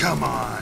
Come on.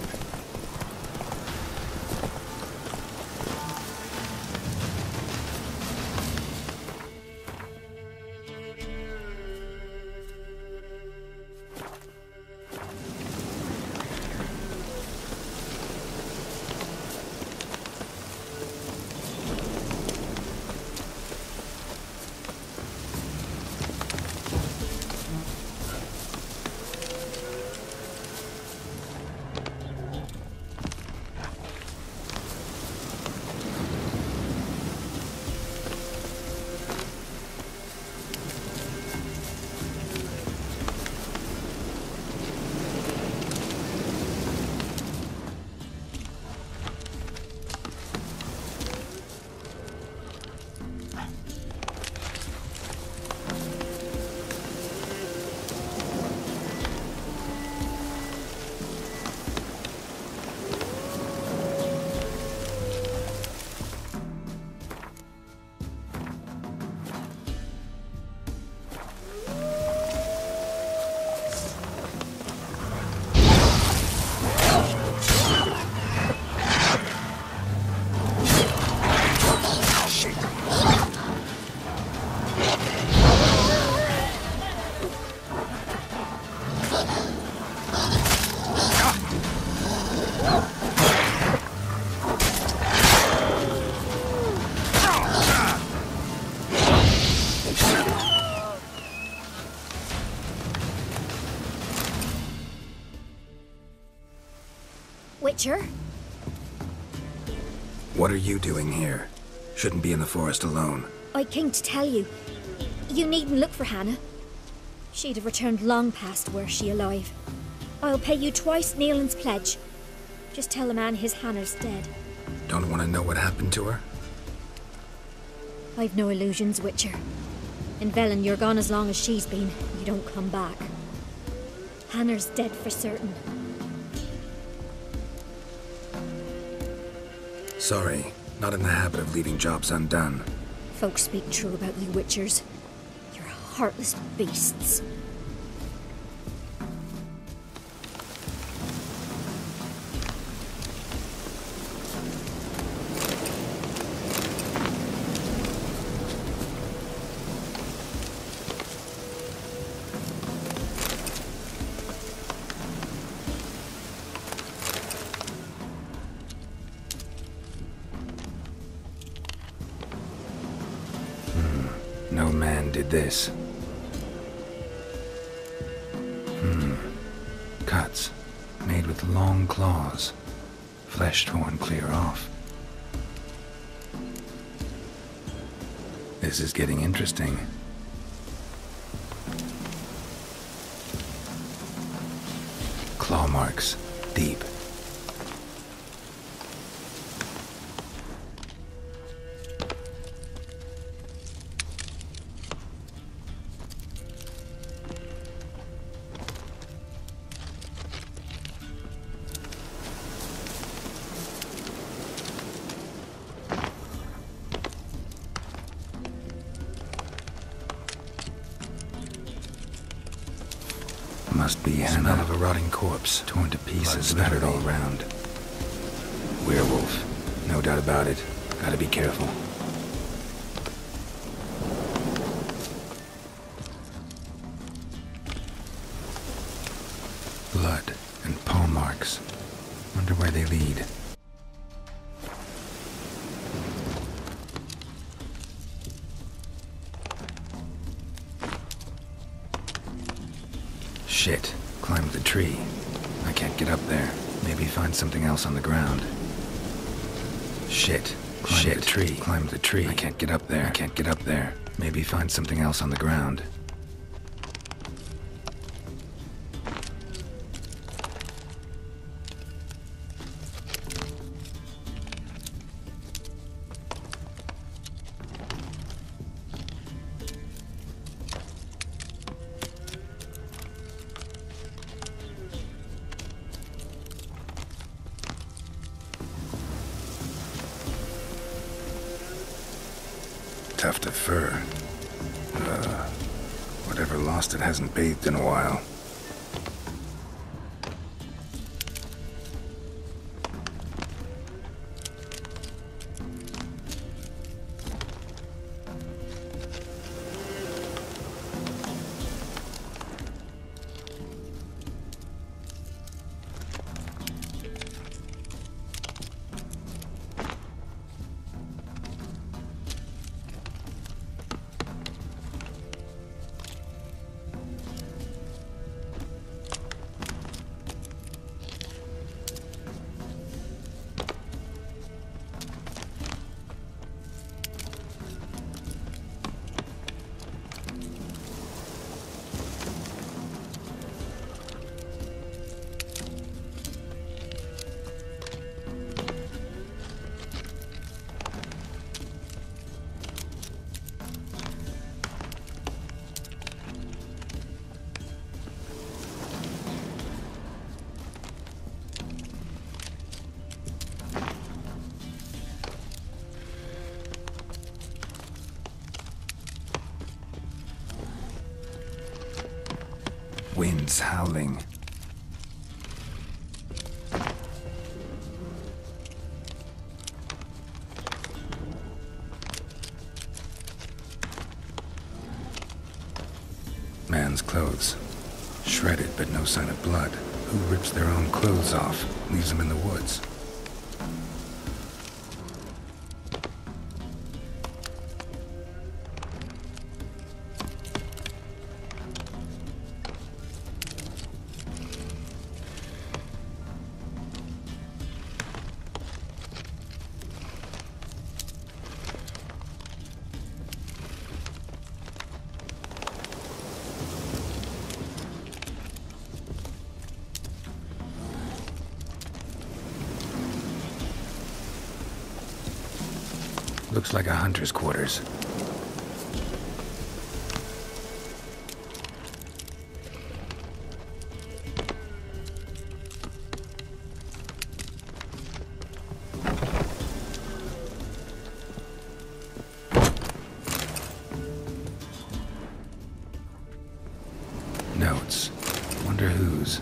Witcher? What are you doing here? Shouldn't be in the forest alone. I came to tell you. You needn't look for Hannah. She'd have returned long past were she alive. I'll pay you twice Nealon's pledge. Just tell the man his Hannah's dead. Don't want to know what happened to her? I've no illusions, Witcher. In Velen, you're gone as long as she's been. You don't come back. Hannah's dead for certain. Sorry, not in the habit of leaving jobs undone. Folks speak true about you Witchers. You're heartless beasts. No man did this. Cuts, made with long claws, flesh torn clear off. This is getting interesting. Claw marks, deep. Must be Hannah. Smell of a rotting corpse, torn to pieces, splattered all around. Werewolf, no doubt about it. Gotta be careful. Blood and paw marks. Wonder where they lead. Shit, climbed the tree. I can't get up there. Maybe find something else on the ground. Shit, climbed the tree. Climbed the tree. I can't get up there. I can't get up there. Maybe find something else on the ground. Tuft of fur. Whatever lost it hasn't bathed in a while. wind's howling. Man's clothes. Shredded, but no sign of blood. Who rips their own clothes off, leaves them in the woods? Looks like a hunter's quarters. Notes. Wonder whose.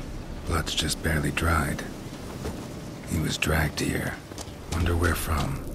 Blood's just barely dried. He was dragged here. Wonder where from.